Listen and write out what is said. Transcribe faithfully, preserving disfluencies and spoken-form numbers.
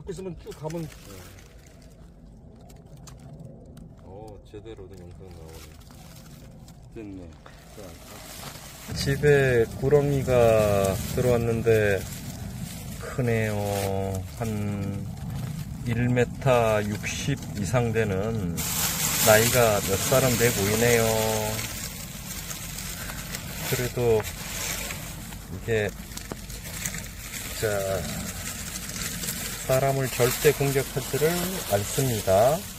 잡고 있으면 쭉 가면. 어, 제대로 된 영상 나오네. 됐네. 자, 집에 구렁이가 들어왔는데 크네요. 한 일 미터 육십 이상 되는 나이가 몇 살은 돼 보이네요. 그래도 이게 자 사람을 절대 공격하지를 않습니다.